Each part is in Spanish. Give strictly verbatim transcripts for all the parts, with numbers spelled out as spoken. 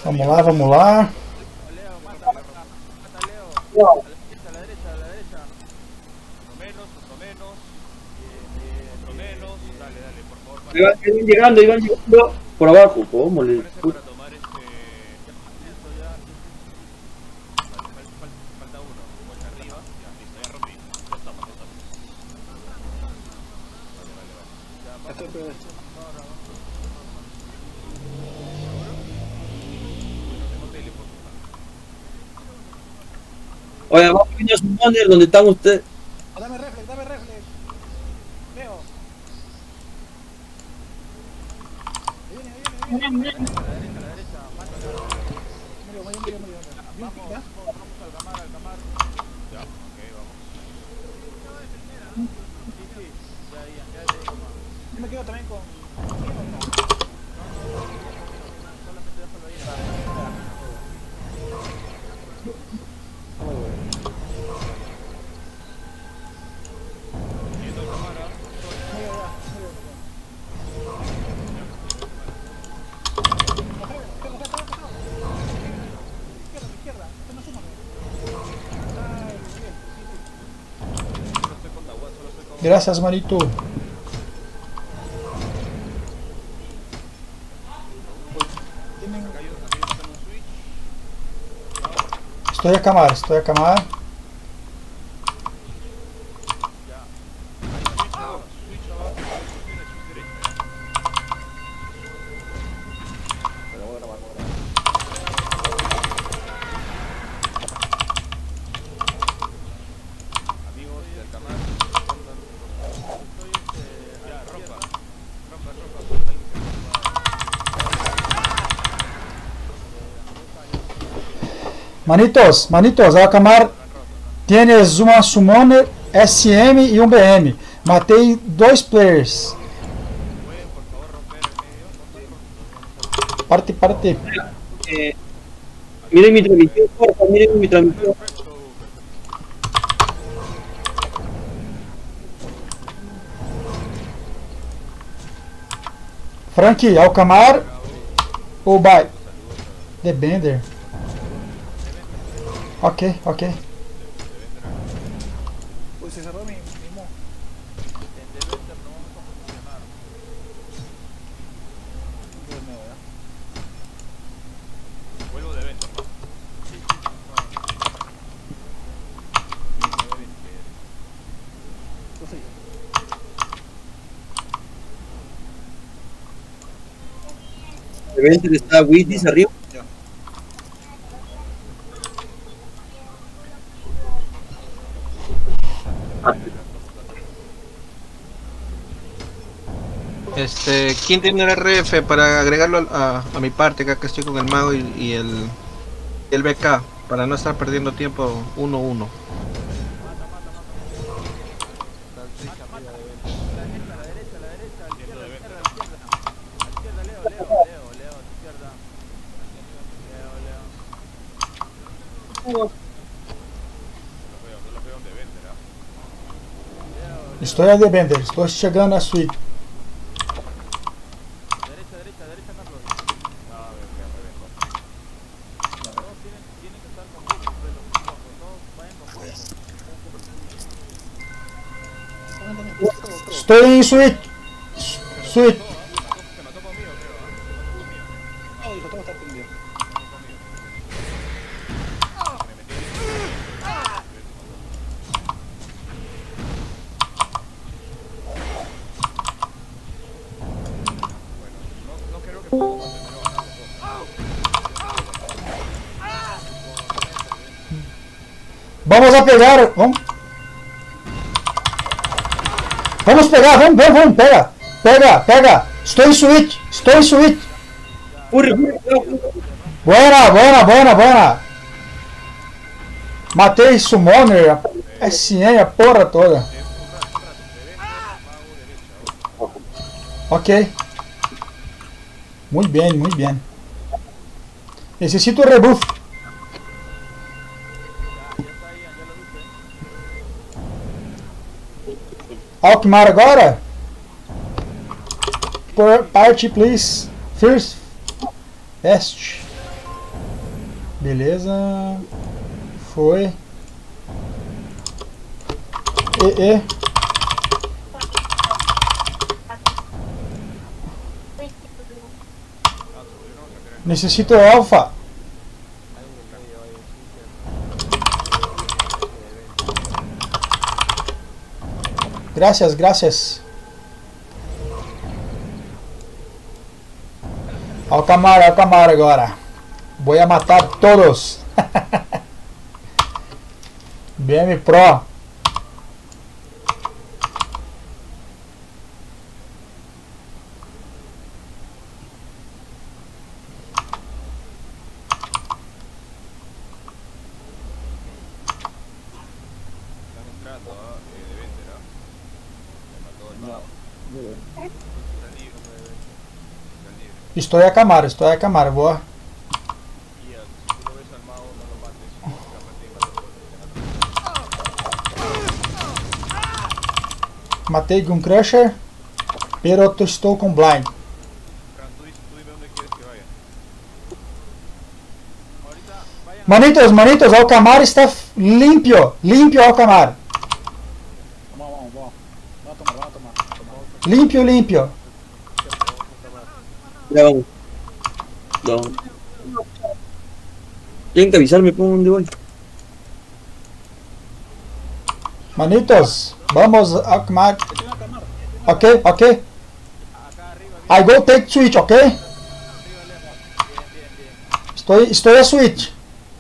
Vamos lá, vamos lá. Leo, mata, mata Leo. A la derecha, a la derecha, a la derecha. Otro menos, otro menos. Otro menos. Dale, dale, por favor. Para. Iban, iban llegando, iban llegando por abajo. ¿Cómo le? Parece para tomar este. Listo, ya. Vale, fal, fal, falta uno. Vuelta arriba. Ya, listo, ya rompí. Ya estamos, ya estamos. Vale, vale, vale. Ya, vamos. Ahora, vamos. Oye, abajo viene su Summoner, ¿dónde están ustedes? Oh, dame reflex, dame reflex. Veo. Ahí viene, ahí viene, ahí viene. A la derecha, a la derecha. Mátalo. Murió, murió, murió, murió. Vamos, vamos, vamos al camar, al camar. Ya, ok, vamos. Sí, sí, ya, ya, ya le digo más. Yo me quedo también con... Solamente déjalo ahí. Quieto el cámara. Izquierda, izquierda. Esto no suma. Solo estoy con Dawan, solo estoy con... Graças, Marito. Tienen... Acá hay un acá hay un switch. Estou a camar, estou a camar. Ya. Hay switch abajo, switch abajo, switch tiene switch derecha. Pero voy a grabar, voy a grabar. Amigos del camar. Estoy este... Ya, rompa. Rompa, rompa. Falta alguien que Manitos, Manitos, a camar. Tienes uma Summoner, S M e um B M. Matei dois players. pueden, por favor, romper el medio. No están rotos. Parte, parte. Eh, miren mi transmisión, porfa, miren mi transmisión. Perfecto, perfecto. Frank, Alcamar ou Bye? The Bender. Ok, ok. Uy, se cerró mi, mi mo. En The Venter no vamos a funcionar. Dios mío, ¿verdad? Vuelvo de Venter, ¿no? Sí, sí, sí. Yo soy. De repente está Witis arriba. Ya. Este, ¿quién tiene el R F para agregarlo a, a mi parte? Acá que estoy con el mago y, y el, y el B K para no estar perdiendo tiempo uno uno. Estou a The Bender, estou chegando na suite. Derecha, derecha, derecha, Carlos. Ah, bien, bien, muy bien. Todos tienen, tienen que estar con grupos de los grupos, todos vayan con grupos. Estou em suite. Suite. Se mató conmigo, creo, ¿ah? Se mató conmigo. No, dijo, todo está prendido. Me metí en no, no creo que podamos mantenerlo ganando Vamos a pegar. Vamos. Vamos pegar, vamos, vamos, vamos, pega. Pega, pega. Estou em suite. Estou em suite. Corre, corre, corre. Buena, buena, buena, buena. Matei Summoner, S M, a porra toda. Ok. Muito bem, muito bem. Necessito rebuff. Alkmaar agora. Por parte, please. First. Best. Beleza. Foi. E, e. Necesito alfa. Gracias, gracias. Ao Camaro, ao Camaro agora. Vou a matar todos. B M Pro. Estou a Camaro, estou a Camaro, boa. Matei com Crusher, pero estou com Blind. Manitos, manitos, o Camaro está limpio, limpio o Camaro. Vamos, vamos, vamos. Vamos a tomar, vamos a tomar. Tomar. Limpio, limpio. Ya vamos. Vamos. Tienen que avisarme por dónde voy. Manitos, vamos a Camaro. Estoy en la cámara. Ok, ok. I go take switch, ok? Estou, estou a switch.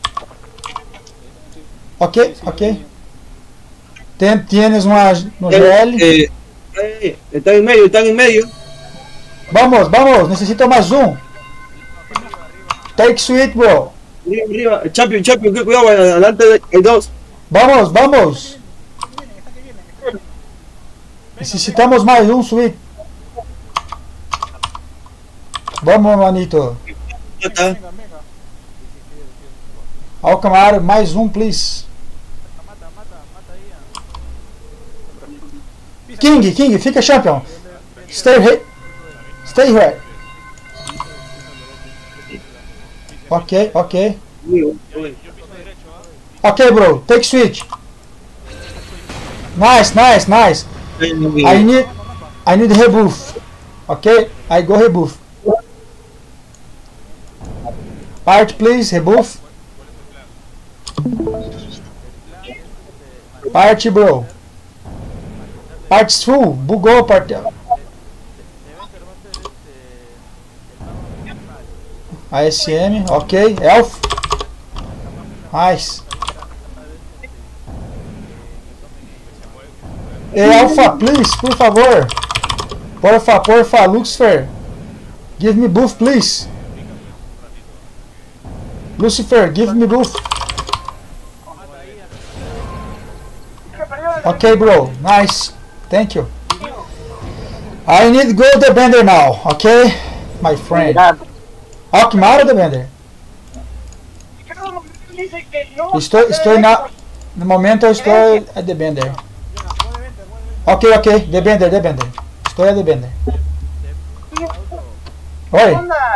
Ok, ok. Ten, tienes uma no G L. Eh, eh, están en medio, están en medio. Vamos, vamos, necesito mais um. Take switch, bro. Arriba, arriba. Champion, champion, que cuidado, adelante hay dos. Vamos, vamos. Necesitamos mais um switch. Vamos, manito. Mata. Venga, venga. Ao Camaro, mais um, please. Mata, mata, mata aí. King, King, fica champion. Stay here. Stay here. Ok, ok. Ok, bro. Take switch. Nice, nice, nice. I need, I need rebuff. Ok, I go rebuff. Part, please, rebuff. Part, bro. Parts full. Bugou, part. A S M, ok. Elf. Nice. E Alpha, please, por favor. Porfa, porfa, Lucifer. Give me buff, please. Lucifer, give me buff. Okay, bro. Nice. Thank you. I need to go to the bender now, okay? My friend. Oh, Camaro the bender. Estou, estou na... No momento eu estou a the bender. Ok, ok. The bender, the bender. Estou a the bender. Oi.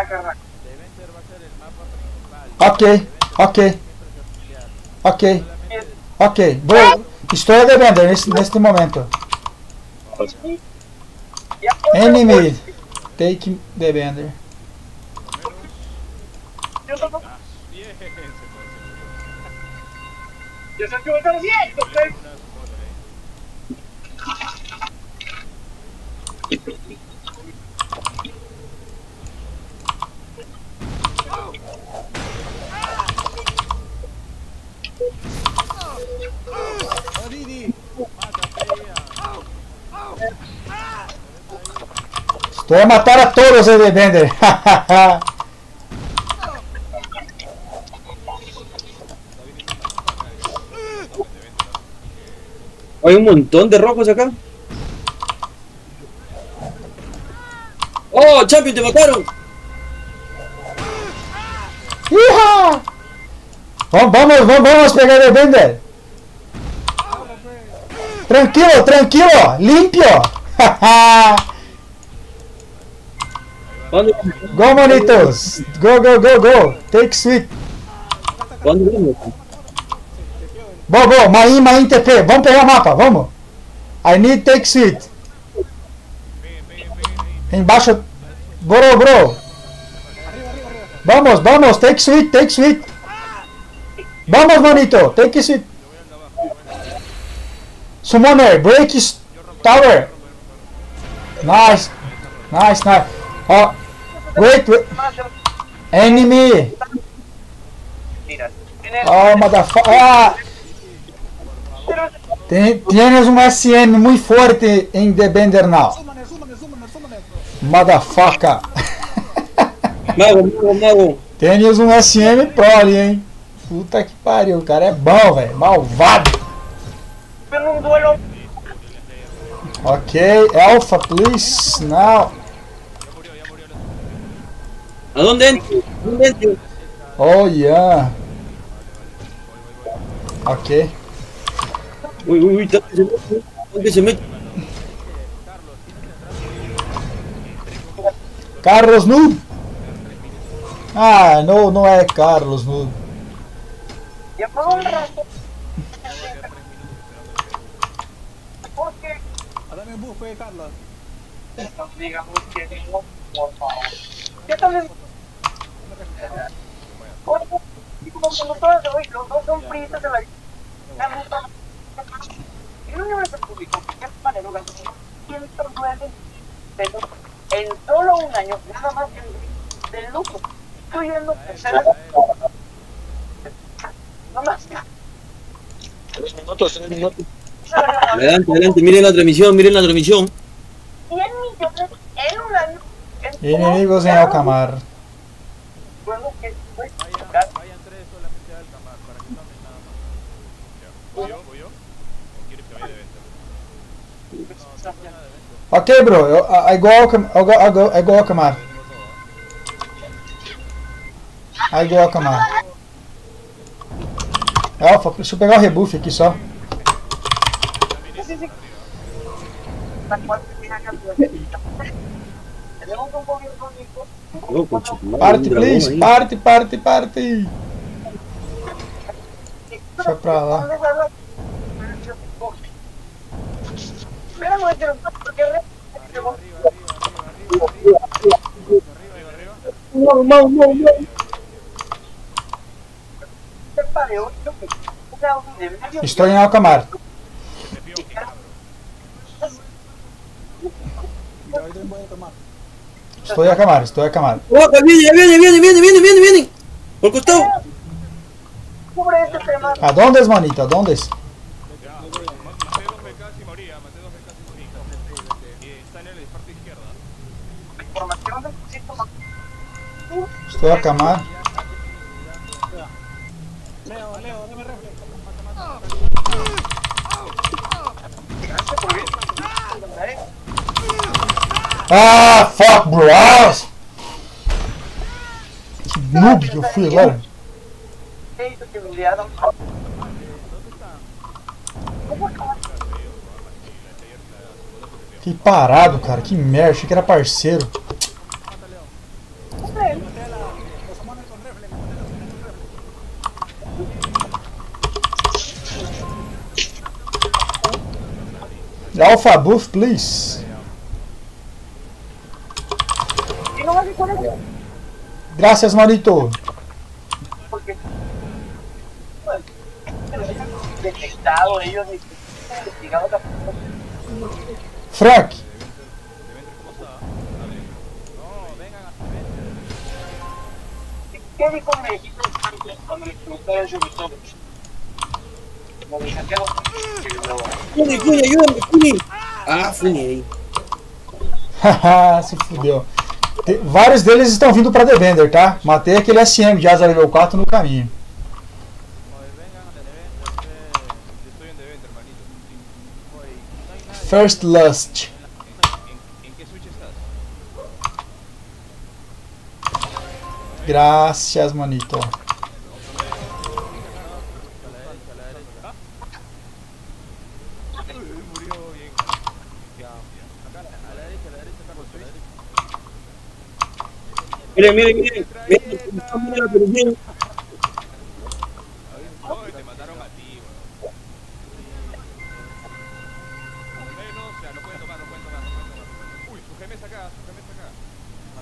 Ok, ok. Ok. Ok. Bro, estou a the bender neste, neste momento. Enemy. Take the bender. Estou a matar a todos de bender. Hay un montón de rojos acá. ¡Oh, Champion, te mataron! ¡Hija! Vamos, vamos, vamos pegar el bender. Tranquilo, tranquilo, limpio. ¿Dónde? Go, monitos. Go, go, go, go. Take sweet. ¿Dónde vamos? Vamos, vamos, Main, Main T P. Vamos pegar mapa, vamos. I need take suite. Embaixo. Bro, bro. Vamos, vamos, take suite, take suite. Vamos, manito, take suite. Summoner, break his tower. Nice, nice, nice. Oh, wait, wait. Enemy. Oh, motherfucker. Ah. Tienes un S M muy fuerte en The Bender now. Motherfucker. Mago, mago, mago. Tienes um S M Pro ali, hein? Puta que pariu, o cara é bom, velho. Malvado. Ok, Alpha, please. Now. ¿A dónde entro? ¿A dónde entro? Oh, yeah. Ok. Uy, uy, uy, ¿dónde se mete? ¿Dónde se mete? Carlos Noob. Ah, não, não é Carlos Noob. Ah, dame un buff, pues, Carlos. Digamos que no, por favor. Yo también. Y como que los dos, los dos son prisas de la. El universo público, que es panero, gastó ciento nueve pesos en solo un año, nada más en, de lujo, incluyendo tercera. No más. Tres minutos, tres minutos. Adelante, adelante, miren la transmisión, miren la transmisión. cien millones en un año. Inimigos em Alcamar. Bueno, que fue. Vayan, vayan tres solamente a Alcamar para que tomen nada más. ¿Voy yo? ¿Voy yo? ¿O quieres que vaya de venta? No, no, nada de venta. Ok, bro. Eu, I go Alcamar. I go, I go, I go Alcamar. I go Alcamar. Alpha, deixa eu pegar o rebuff aqui só. Parte, please. Parte, parte, parte. Deixa pra lá. No, no, no, no. Estou em Alcamar. Estou em Alcamar, estou em Alcamar. Oh, viene, ya viene, viene, viene, viene, viene, viene. Por costado. Sobre este tema, Aonde, manito? Aonde? Ya, maté dos B Ks y moría, maté dos B Ks y moría. Y está en el parte izquierda. información del sistema. Estou em Alcamar. Leo, Leo, dame reflex. Ah, fuck, bro. Ah, que noob que eu fui agora. Que parado, cara. Que merda. Achei que era parceiro. Alpha buff, please. Gracias, manito. Detectado ellos investigado la Frank. ¿Qué dijo México cuando le preguntaron sobre todo? Como le saqueamos. Funi, Funi, ayúdame, Funi. Ah, Funi aí. Haha, se fudeu. Tem, vários deles estão vindo pra The Bender, tá? Matei aquele S M de Asa Level quatro no caminho. First Lust. ¿En qué switch estás? Gracias, manito. Murió bien. Ya, acá a la derecha, a la derecha, Carlos, a la derecha. Miren, miren, miren. Miren, miren la transmisión.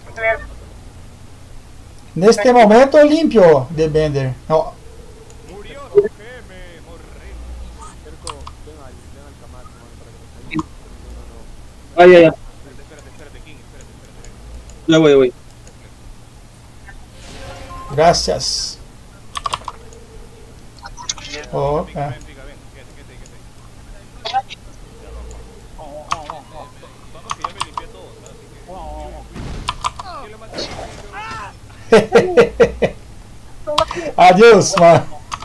Neste momento limpio de Bender. No. Murió su geme, horrendo. Cerco, ven al, ven al Camar, hermano, para que nos ayude. No, no, no. Ay, ay, ay. Espérate, espérate, espérate, King, espérate, espérate, ven. Ya voy, ya voy. Gracias. Oh, Pica, ah. ven, pica, ven. Quédate, quédate, quédate. Vamos, vamos, vamos, vamos. Vamos que ya me limpié todo, ¿sabes? Así que... Vamos, vamos, ¿Quién lo mata? Adiós, mano.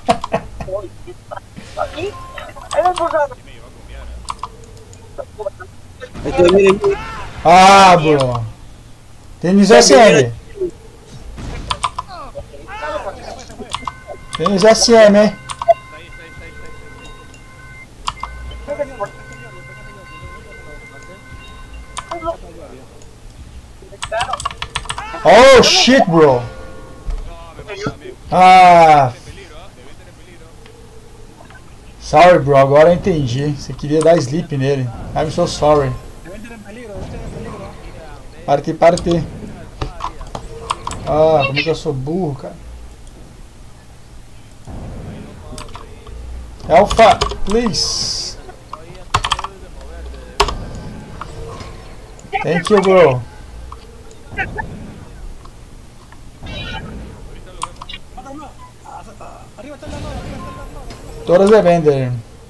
Aquí, hay un pulsador. Sí me llevó a copiar, ¿eh? Ahí está, miren. Ah, bro. Temos S M. Temos S M. Está ahí, está ahí, está ahí, está ahí, está ahí. Oh shit, bro. No, me pasó, amigo. Ah, En peligro, ¿ah? Debe estar en peligro. sorry, bro. Agora eu entendi. Você queria dar sleep nele. I'm so sorry. Debe estar en peligro, debe estar en peligro. Parte, parte. Ah, como é que eu sou burro, cara. Alpha, please. Thank you, bro. Arriba está el lado, arriba está el lado. Todas de Bender.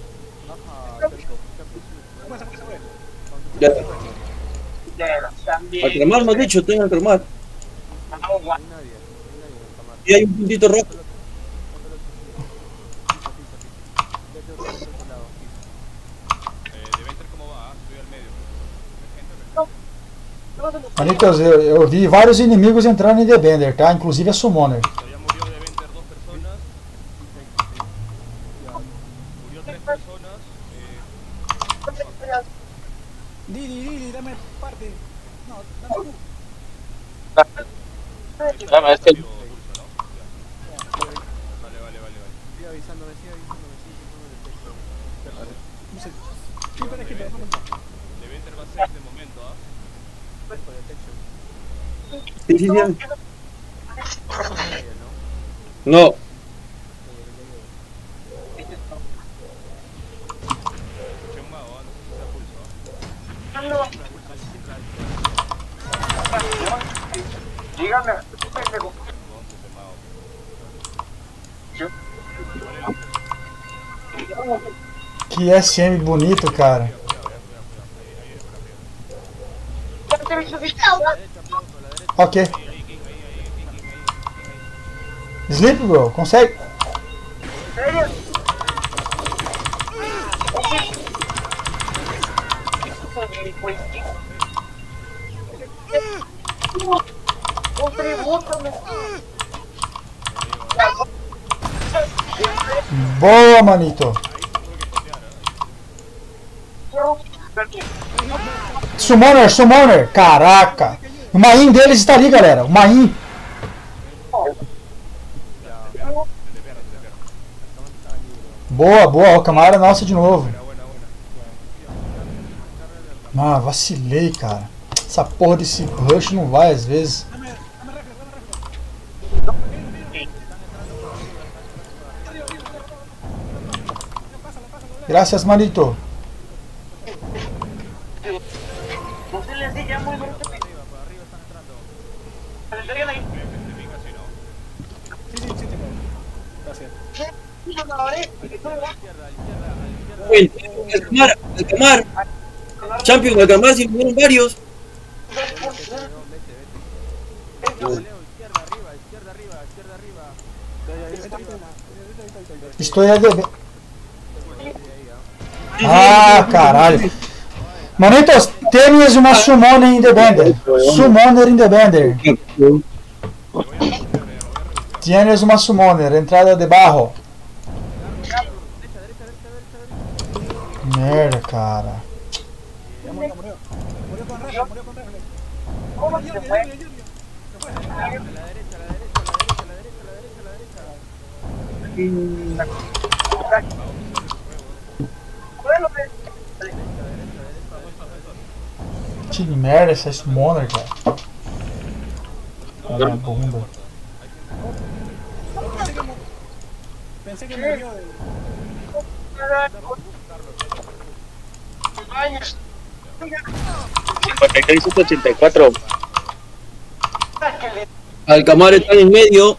Ya. También. Al cromar, me has dicho, estoy en el cromar. Agua. Y hay un puntito rojo. Eh, debe entrar como va, ¿ah? Estoy al medio. Gente, Manitos, eu, eu vi vários inimigos entrando em The Bender, tá? Inclusive a Summoner. ya murió de Venter dos personas. Murió tres personas. Eh, Didi, Didi, dame parte. No, dame tú. Dame, es que dio Dulce, ¿no? Ya. Vale, vale, vale, vale. Sigue avisándome, sigue avisándome, sigue avisándome del texto. No sé. Skipper, skipper, no me De Venter va a ser de momento, ¿ah? Por detection. sí, sí, sí. ¿no? No. Escuché un mago, ¿ah? No sé si sea pulso, ¿ah? Dígame. Monte ese mago. Que S M bonito, cara. Ok. Sleep, bro. Consegue? Un tributo, me... Boa, manito. Summoner, Summoner. Caraca. O main deles está ali, galera. O main. Boa, boa. O Camara é nossa de novo. Ah, vacilei, cara. Essa porra desse rush não vai às vezes. Gracias, manito. No se le hace ya muy bruto. Se le entregan ahí. Sí, sí, sí, sí. Gracias. El, el Camar, el Camar. Champion, el Camar, si vinieron varios. Leo, izquierda arriba, izquierda arriba, izquierda arriba. Estou a dever. Ah, caralho. Manitos, temos uma Summoner in the Bender. Summoner in the Bender. Tienes uma Summoner, entrada de barro. Merda, cara. Ya murió, murió. Murió con Rafa, murió con Rafa. ¿Cómo se fue? A la derecha, a la derecha, a la derecha, a la derecha, a la derecha, a la derecha. Bueno, Que merda essa Summoner, cara. Vagabundo. Pensé que, mu- pensé que murió el... cincuenta y seis ciento ochenta y cuatro. Alcamar está en medio.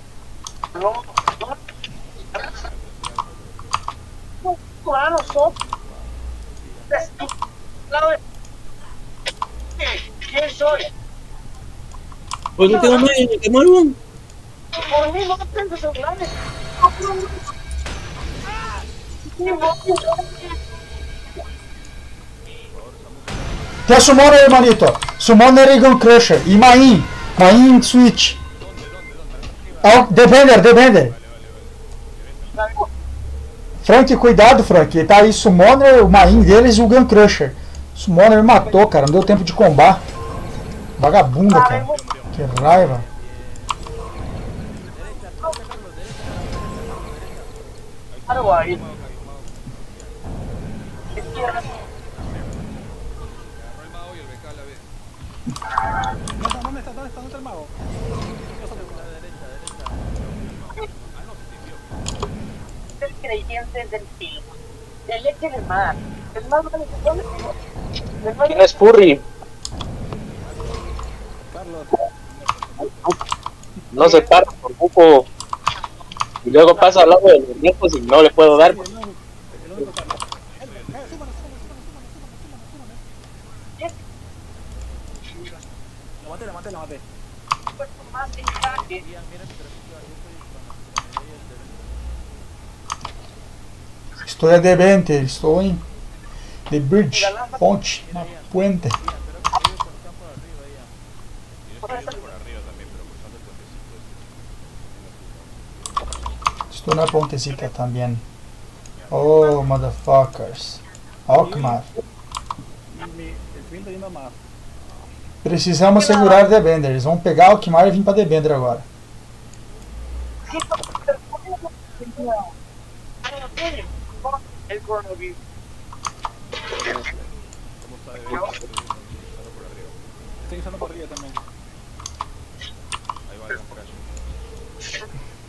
¿Quién soy? ¿Por qué tengo medio, Alcamar? weón? Por mí no tengo celulares. Tem Summoner, hermanito. Summoner e Gun Crusher. E Main. Main Switch. Ah, Defender, Defender. Frank, cuidado, Frank. Tá aí Summoner, o Main deles e o Gun Crusher. Summoner me matou, cara. Não deu tempo de combar. Vagabunda, cara. Que raiva. Algo ahí. ¿Dónde está? ¿Dónde está? ¿Dónde está? ¿Dónde está el mago? El creyente del film. El leche del mar. El mar vale el mar. ¿Quién es Furry? Carlos. No se para por poco. Y luego pasa al lado de los viejos y no le puedo dar. El único, el único Carlos. Eh, súmalo, súmalo, súmalo, súmalo, súmalo, súmalo. Lo maté, lo maté, lo maté. Más encaje. Estou a Deventer. Estou em The Bridge. Ponte. Na puente. Estou na pontecita também. Oh, motherfuckers. Alkmaar. Mi, el fin está yendo más. Precisamos segurar Devender. Eles vão pegar Alkmaar e vir pra Devender agora. El coronavirus. Estoy usando por arriba también. Ahí va el crash.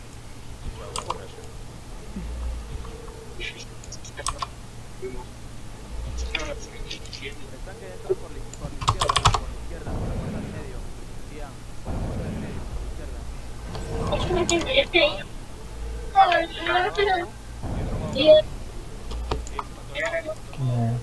El tanque entra por la, por la izquierda, por la izquierda, por la puerta del medio. Ian, por la puerta del medio, por la izquierda. Que merda.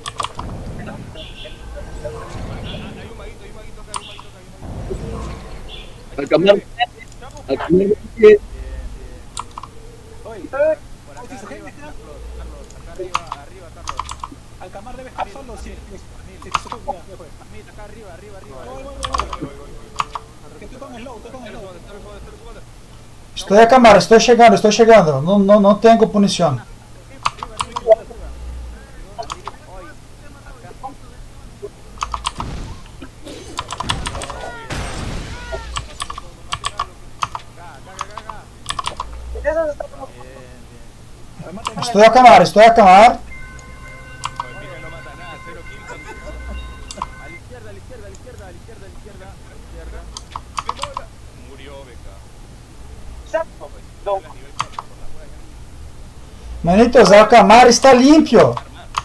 Hay un maguito, hay un maguito acá, hay un maguito acá, hay un maguito. Alcamar. Alcamar. Bien, Oye, bien. Por Oye, acá su arriba, gente está- Carlos, Carlos, acá arriba, arriba, Carlos. Alcamar debe estar solo si... si- si- si- ya, ya fue. Mira, acá arriba, arriba, arriba. Voy, voy, voy, voy. Que estoy con slow, estoy con slow. Estou a Camara, estou chegando, estou chegando. Não, não, não tenho punição. Estou a Camara, estou a Camara. No mata nada, cero kills. A la izquierda, a la izquierda, a la izquierda, a la izquierda, a la izquierda, izquierda. ¡Memola! Murió Beca. Exacto. No. Manitos, Alcamar está limpio.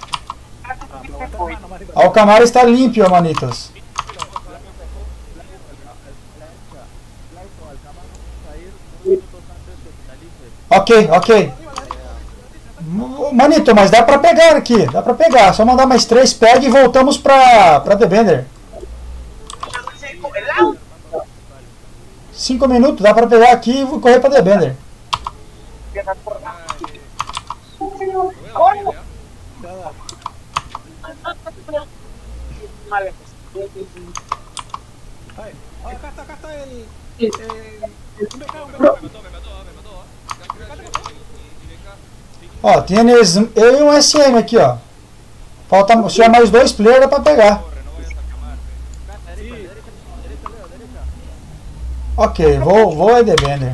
Alcamar está limpio, manitos. Ok, ok. Manito, mas dá pra pegar aqui. Dá pra pegar. Só mandar mais três, pega e voltamos pra, pra Devender. Cinco minutos, dá pra pegar aqui e correr pra Devender. Vale. Ay, ay, acá está, acá está el... el un B K, un B K. Me mató, me mató, me mató. Acá crash y Beca. Ó, tienes eu e um S M aqui, ó. Falta só mais dois players pra pegar. Corre, no vayas a camar. Acá, derecha, derecha, derecha, Leo, derecha. Ok, vou, vou a Devender.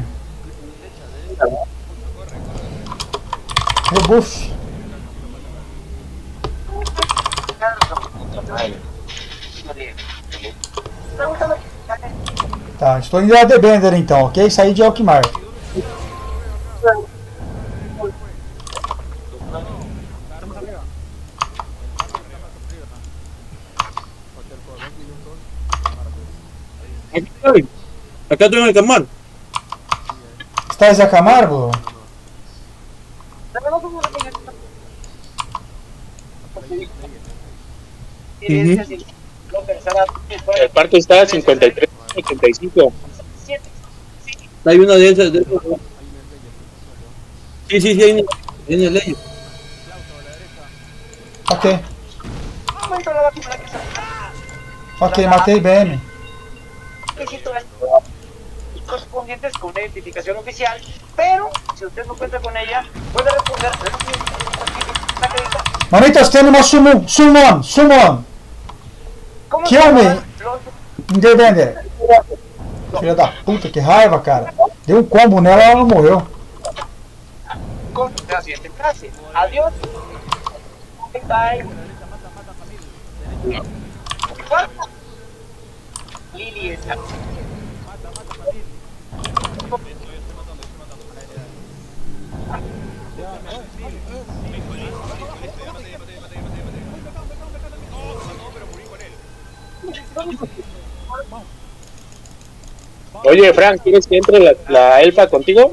Rebuff. Tá, estou indo a The Bender então, ok? Saí de Alkmaar. Aquí estoy. Acá estoy en el Alkmaar. Estás em Alkmaar, bro? El parto está a cincuenta y tres, ochenta y cinco. Hay una de esas. De esas. Sí, sí, sí, hay una, hay una ley. Ok. Ok, matei B M. Correspondientes con una identificación oficial, pero si usted no cuenta con ella, puede responder. Manitos, tem uma summon, summon, summon. Kill me. The Bender. Filha da puta, que raiva, cara. Deu um combo nela e ela não morreu. Con la siguiente frase. Adiós. Bye. Lili está. Oye, Frank, ¿quieres que entre la, la elfa contigo?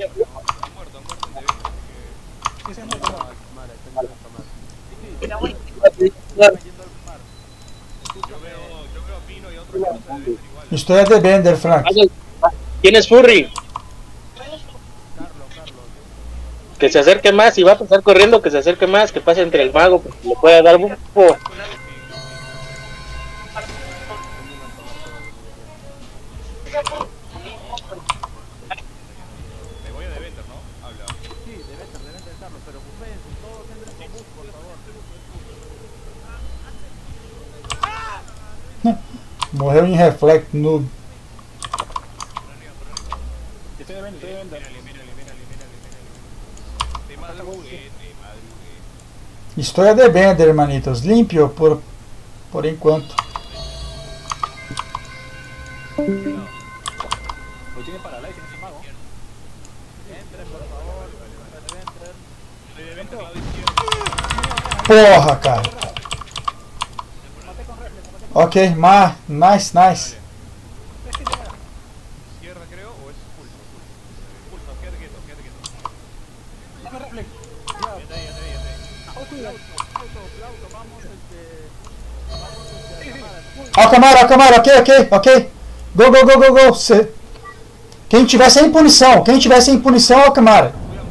Estou a The Bender, Frank. ¿Quién es Furry? Que se acerque más, y va a pasar corriendo, que se acerque más, que pase entre el mago, porque le pueda dar un poco. Me voy a The Bender, ¿no? Habla. Sí, The Bender, The Bender, Carlos, pero ustedes todos entren con bus, por favor. Morreu em reflect, noob. Estoy de vender, estoy de vender. Te madrugué, te madrugué. Estou a The Bender, hermanitos. Limpio por, por enquanto. Lo tiene para la tiene ese mago. Entren, por favor. Estoy de Bender, lado izquierdo. Porra, cara. Ok, ma, nice, nice. Izquierda, creo, o es pulso. Pulso, quédate quieto, quédate quieto. Dame reflex. Ya te ya te ya te Oh, cuidado. Alkmaar, Alkmaar, ok, ok, ok. Go, go, go, go, go. Se... Quem tiver sem punição, quem tiver sem punição, Alkmaar.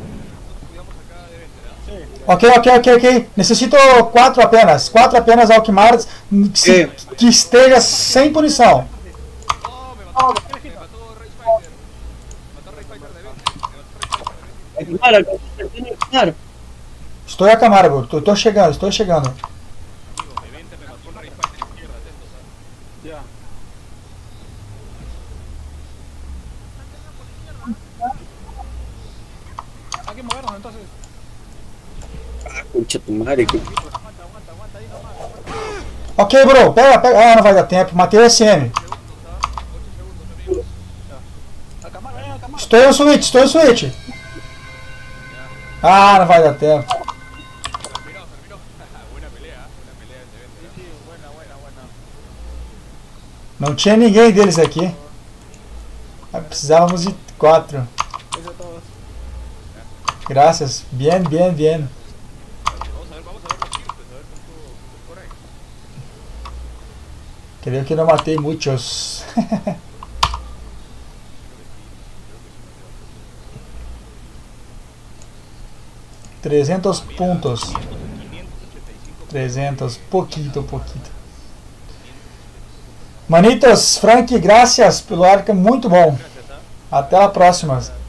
Ok, ok, ok, ok. Necessito quatro apenas. Quatro apenas Alkmaar que, que esteja sem punição. Estou em Alkmaar, bro. Tô, tô chegando, estou chegando. Ya. Hay que movernos entonces. Ah, concha tu madre. Que... Ok, bro. Pega, pega. Ah, não vai dar tempo. Matei o S M. Alkmaar, ven, Alkmaar. Estou em switch, estou em switch. Ah, não vai dar tempo. Terminó, terminó. Buena pelea, buena pelea de Bender. Sí, buena, buena, buena. Não tinha ninguém deles aqui. Precisávamos de quatro. Eso es todo. Graças. Bien, bien, bien. Vamos a ver, vamos a ver los kills, a ver cuánto por ahí. Creio que não matei muitos. trezentos pontos. trezentos, poquito, poquito. Manitos, Frank, graças pelo arco, muito bom. Até a próxima.